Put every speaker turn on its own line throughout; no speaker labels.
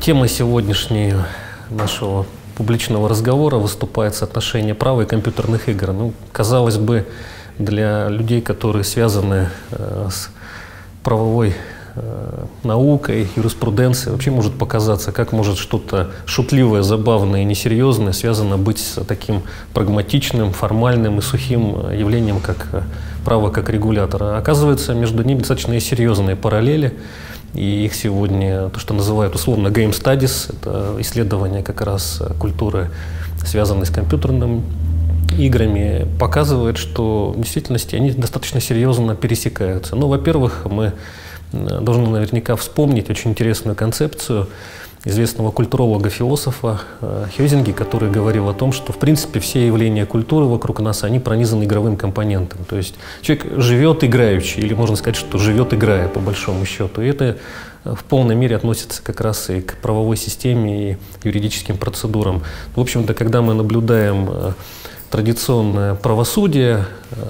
Темой сегодняшнего нашего публичного разговора выступает соотношение права и компьютерных игр. Ну, казалось бы, для людей, которые связаны с правовой наукой, юриспруденцией, вообще может показаться, как может что-то шутливое, забавное и несерьезное связано быть с таким прагматичным, формальным и сухим явлением, как право как регулятора. Оказывается, между ними достаточно серьезные параллели. И их сегодня, то, что называют условно game studies, это исследование как раз культуры, связанной с компьютерными играми, показывает, что в действительности они достаточно серьезно пересекаются. Ну, во-первых, мы должны наверняка вспомнить очень интересную концепцию известного культуролога-философа Хёзинги, который говорил о том, что в принципе все явления культуры вокруг нас, они пронизаны игровым компонентом. То есть человек живет играючи, или можно сказать, что живет играя по большому счету. И это в полной мере относится как раз и к правовой системе, и юридическим процедурам. В общем-то, когда мы наблюдаем традиционное правосудие,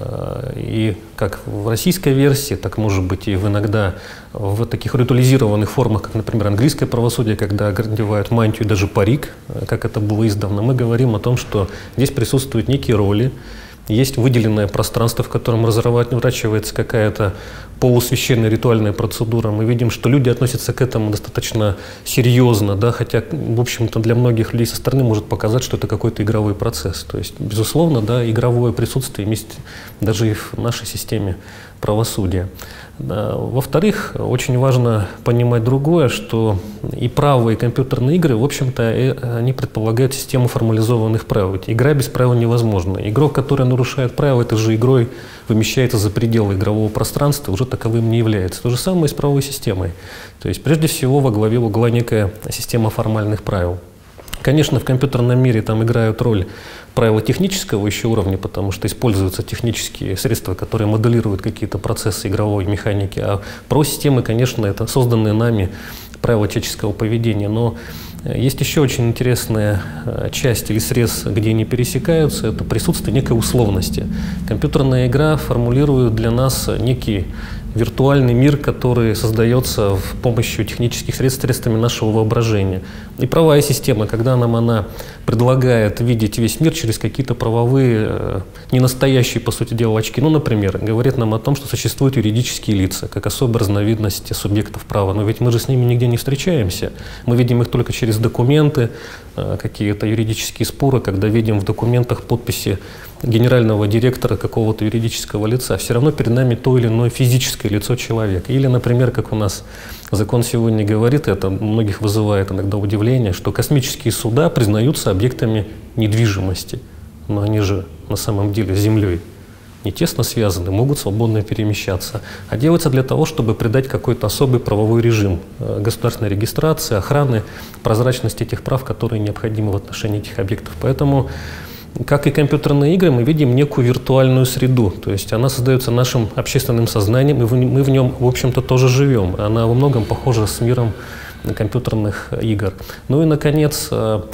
и как в российской версии, так может быть и иногда в таких ритуализированных формах, как, например, английское правосудие, когда одевают мантию и даже парик, как это было издавна, мы говорим о том, что здесь присутствуют некие роли, есть выделенное пространство, в котором разворачивается какая-то полусвященная ритуальная процедура. Мы видим, что люди относятся к этому достаточно серьезно, да, хотя, в общем-то, для многих людей со стороны может показать, что это какой-то игровой процесс. То есть, безусловно, да, игровое присутствие есть даже и в нашей системе правосудия. Во-вторых, очень важно понимать другое, что и право, и компьютерные игры, в общем-то, они предполагают систему формализованных правил. Ведь игра без правил невозможна. Игрок, который нарушает правила, этой же игрой вымещается за пределы игрового пространства, уже таковым не является. То же самое и с правовой системой. То есть, прежде всего, во главе угла некая система формальных правил. Конечно, в компьютерном мире там играют роль правила технического еще уровня, потому что используются технические средства, которые моделируют какие-то процессы игровой механики. А правосистемы, конечно, это созданные нами правила человеческого поведения. Но есть еще очень интересная часть или срез, где они пересекаются, это присутствие некой условности. Компьютерная игра формулирует для нас некий виртуальный мир, который создается с помощью технических средств, средствами нашего воображения. И правовая система, когда она предлагает видеть весь мир через какие-то правовые, ненастоящие, по сути дела, очки. Ну, например, говорит нам о том, что существуют юридические лица, как особая разновидность субъектов права. Но ведь мы же с ними нигде не встречаемся. Мы видим их только через документы, какие-то юридические споры, когда видим в документах подписи генерального директора какого-то юридического лица. Все равно перед нами то или иное физическое лицо человека. Или, например, как у нас закон сегодня говорит, это многих вызывает иногда удивление, что космические суда признаются объектами недвижимости. Но они же на самом деле с Землей не тесно связаны, могут свободно перемещаться. А делается для того, чтобы придать какой-то особый правовой режим государственной регистрации, охраны, прозрачности тех прав, которые необходимы в отношении этих объектов. Поэтому, как и компьютерные игры, мы видим некую виртуальную среду. То есть она создается нашим общественным сознанием, и мы в нем, в общем-то, тоже живем. Она во многом похожа с миром компьютерных игр. Ну и, наконец,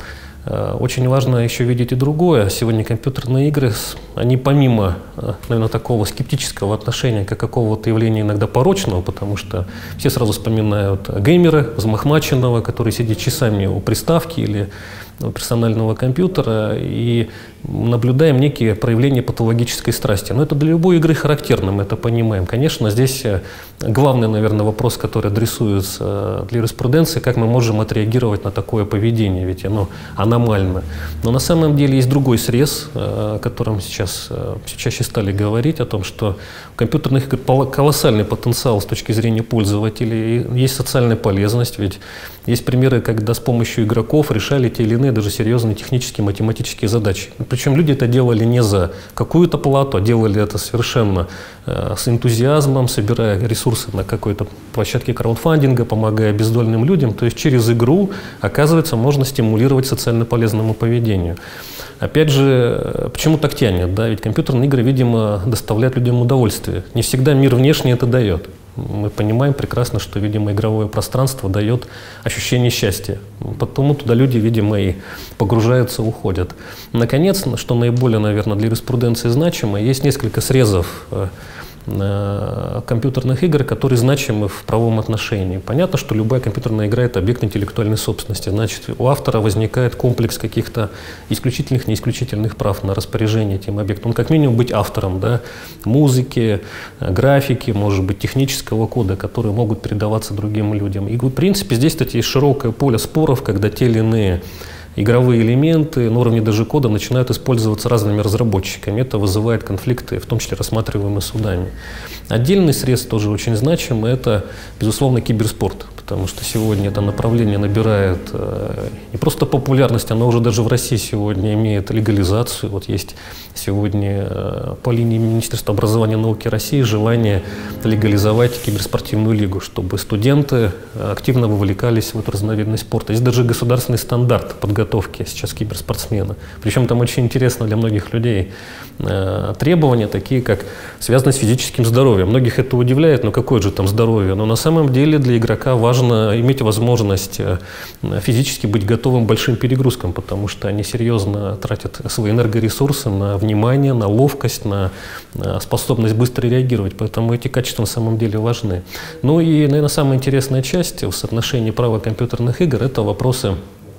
очень важно еще видеть и другое. Сегодня компьютерные игры, они помимо, наверное, такого скептического отношения, как какого-то явления иногда порочного, потому что все сразу вспоминают геймера, взмахмаченного, который сидит часами у приставки или персонального компьютера, и наблюдаем некие проявления патологической страсти. Но это для любой игры характерно, мы это понимаем. Конечно, здесь главный, наверное, вопрос, который адресуется для юриспруденции, как мы можем отреагировать на такое поведение, ведь оно аномально. Но на самом деле есть другой срез, о котором сейчас все чаще стали говорить, о том, что у компьютерных игр колоссальный потенциал с точки зрения пользователей, есть социальная полезность, ведь есть примеры, когда с помощью игроков решали те или иные даже серьезные технические, математические задачи. Причем люди это делали не за какую-то плату, а делали это совершенно с энтузиазмом, собирая ресурсы на какой-то площадке краудфандинга, помогая бездольным людям. То есть через игру, оказывается, можно стимулировать социально полезному поведению. Опять же, почему так тянет? Да? Ведь компьютерные игры, видимо, доставляют людям удовольствие. Не всегда мир внешний это дает. Мы понимаем прекрасно, что, видимо, игровое пространство дает ощущение счастья. Потому туда люди, видимо, и погружаются, уходят. Наконец, что наиболее, наверное, для юриспруденции значимо, есть несколько срезов компьютерных игр, которые значимы в правовом отношении. Понятно, что любая компьютерная игра – это объект интеллектуальной собственности. Значит, у автора возникает комплекс каких-то исключительных, неисключительных прав на распоряжение этим объектом. Он как минимум быть автором, да, музыки, графики, может быть, технического кода, которые могут передаваться другим людям. И, в принципе, здесь, кстати, есть широкое поле споров, когда те или иные игровые элементы на уровне даже кода начинают использоваться разными разработчиками. Это вызывает конфликты, в том числе рассматриваемые судами. Отдельный срез тоже очень значимый – это, безусловно, киберспорт. Потому что сегодня это направление набирает не просто популярность, оно уже даже в России сегодня имеет легализацию. Вот есть сегодня по линии Министерства образования и науки России желание легализовать киберспортивную лигу, чтобы студенты активно вовлекались в эту разновидность спорта. Есть даже государственный стандарт подготовки сейчас киберспортсмена. Причем там очень интересно для многих людей требования, такие как связаны с физическим здоровьем. Многих это удивляет, но какое же там здоровье? Но на самом деле для игрока важно иметь возможность физически быть готовым к большим перегрузкам, потому что они серьезно тратят свои энергоресурсы на внимание, на ловкость, на способность быстро реагировать. Поэтому эти качества на самом деле важны. Ну и, наверное, самая интересная часть в соотношении права компьютерных игр – это вопросы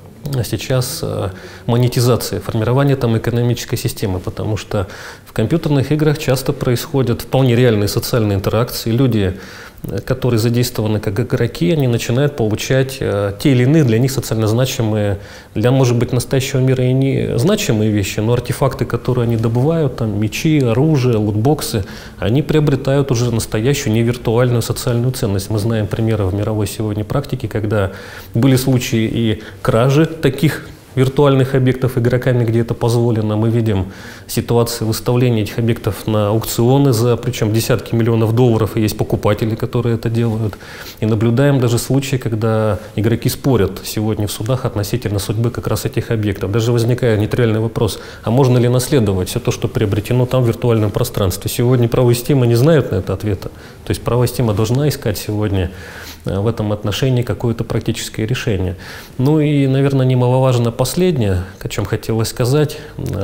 сейчас монетизации, формирования там экономической системы, потому что в компьютерных играх часто происходят вполне реальные социальные интеракции. Люди, которые задействованы как игроки, они начинают получать те или иные для них социально значимые, для, может быть, настоящего мира и не значимые вещи, но артефакты, которые они добывают, там мечи, оружие, лутбоксы, они приобретают уже настоящую, не виртуальную социальную ценность. Мы знаем примеры в мировой сегодня практике, когда были случаи и кражи таких виртуальных объектов игроками, где это позволено. Мы видим ситуации выставления этих объектов на аукционы за, причем, десятки миллионов долларов, и есть покупатели, которые это делают. И наблюдаем даже случаи, когда игроки спорят сегодня в судах относительно судьбы как раз этих объектов. Даже возникает нейтральный вопрос, а можно ли наследовать все то, что приобретено там в виртуальном пространстве. Сегодня правовая система не знает на это ответа. То есть правовая система должна искать сегодня в этом отношении какое-то практическое решение. Ну и, наверное, немаловажно последнее, о чем хотелось сказать.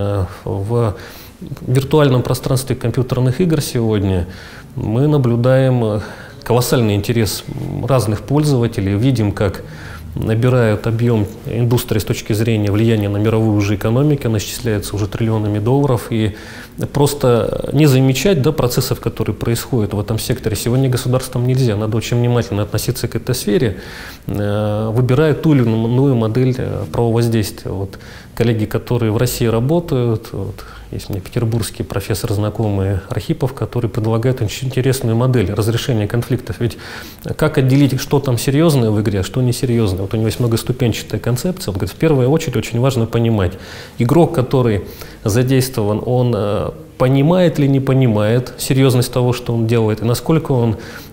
В виртуальном пространстве компьютерных игр сегодня мы наблюдаем колоссальный интерес разных пользователей, видим, как набирают объем индустрии с точки зрения влияния на мировую уже экономику, она исчисляется уже триллионами долларов, и просто не замечать, да, процессов, которые происходят в этом секторе. Сегодня государством нельзя, надо очень внимательно относиться к этой сфере, выбирая ту или иную модель правового воздействия. Вот коллеги, которые в России работают, вот, есть у меня петербургский профессор знакомый Архипов, который предлагает очень интересную модель разрешения конфликтов. Ведь как отделить, что там серьезное в игре, а что несерьезное? Вот у него есть многоступенчатая концепция. Он говорит, в первую очередь очень важно понимать, игрок, который задействован, он понимает или не понимает серьезность того, что он делает, и насколько он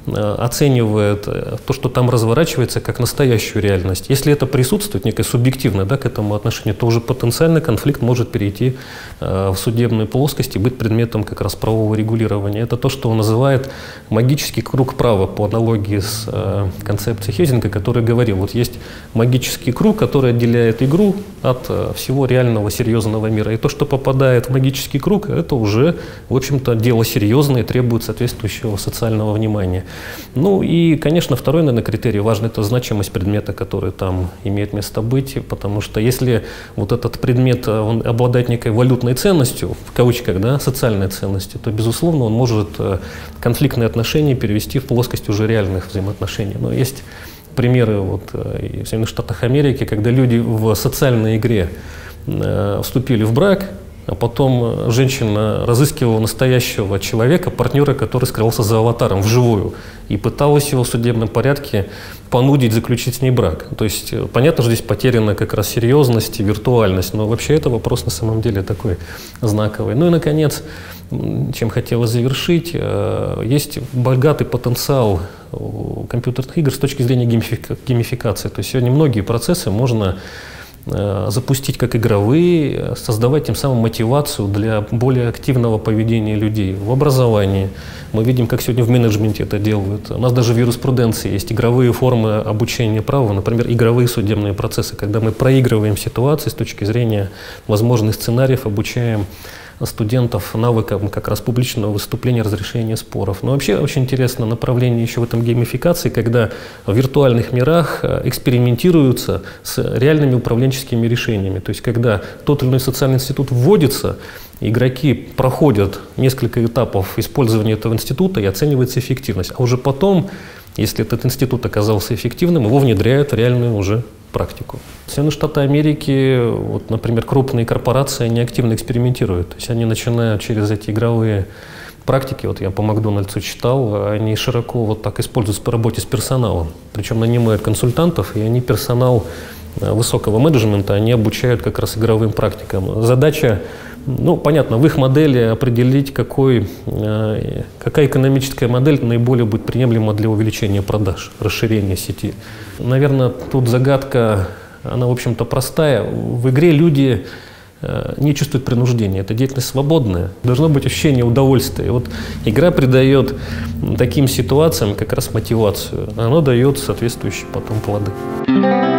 оценивает то, что там разворачивается, как настоящую реальность. Если это присутствует, некое субъективное, да, к этому отношение, то уже потенциально конфликт может перейти в судебную плоскость и быть предметом как раз правового регулирования. Это то, что он называет магический круг права, по аналогии с концепцией Хейзинга, который говорил, вот есть магический круг, который отделяет игру от всего реального серьезного мира. И то, что попадает в магический круг, это уже, в общем-то, дело серьезное и требует соответствующего социального внимания. Ну и, конечно, второй, наверное, критерий важный – это значимость предмета, который там имеет место быть, потому что если вот этот предмет он обладает некой валютной ценностью, в кавычках, да, социальной ценностью, то, безусловно, он может конфликтные отношения перевести в плоскость уже реальных взаимоотношений. Но есть примеры вот и в Соединенных Штатах Америки, когда люди в социальной игре вступили в брак, а потом женщина разыскивала настоящего человека, партнера, который скрывался за аватаром вживую, и пыталась его в судебном порядке понудить заключить с ней брак. То есть, понятно, что здесь потеряна как раз серьезность и виртуальность, но вообще это вопрос на самом деле такой знаковый. Ну и, наконец, чем хотела завершить, есть богатый потенциал у компьютерных игр с точки зрения геймификации. То есть сегодня многие процессы можно запустить как игровые, создавать тем самым мотивацию для более активного поведения людей в образовании. Мы видим, как сегодня в менеджменте это делают. У нас даже в юриспруденции есть игровые формы обучения праву, например, игровые судебные процессы, когда мы проигрываем ситуации с точки зрения возможных сценариев, обучаем студентов навыкам как раз публичного выступления, разрешения споров. Но вообще очень интересно направление еще в этом геймификации, когда в виртуальных мирах экспериментируются с реальными управленческими решениями. То есть когда тот или иной социальный институт вводится, игроки проходят несколько этапов использования этого института и оценивается эффективность. А уже потом, если этот институт оказался эффективным, его внедряют в реальную уже практику. Соединенные Штаты Америки, вот, например, крупные корпорации, они активно экспериментируют. То есть они начинают через эти игровые практики, вот я по Макдональдсу читал, они широко вот так используются по работе с персоналом. Причем нанимают консультантов, и они персонал высокого менеджмента, они обучают как раз игровым практикам. Задача, ну, понятно, в их модели определить, какая экономическая модель наиболее будет приемлема для увеличения продаж, расширения сети. Наверное, тут загадка, она, в общем-то, простая. В игре люди не чувствуют принуждения. Это деятельность свободная. Должно быть ощущение удовольствия. И вот игра придает таким ситуациям как раз мотивацию. Оно дает соответствующие потом плоды.